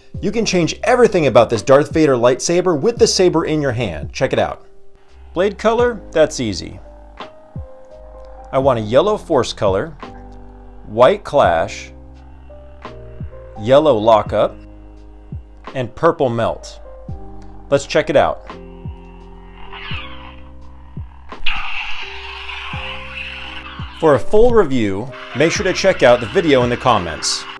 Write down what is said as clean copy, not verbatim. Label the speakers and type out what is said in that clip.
Speaker 1: You can change everything about this Darth Vader lightsaber with the saber in your hand. Check it out. Blade color, that's easy. I want a yellow force color, white clash, yellow lockup, and purple melt. Let's check it out. For a full review, make sure to check out the video in the comments.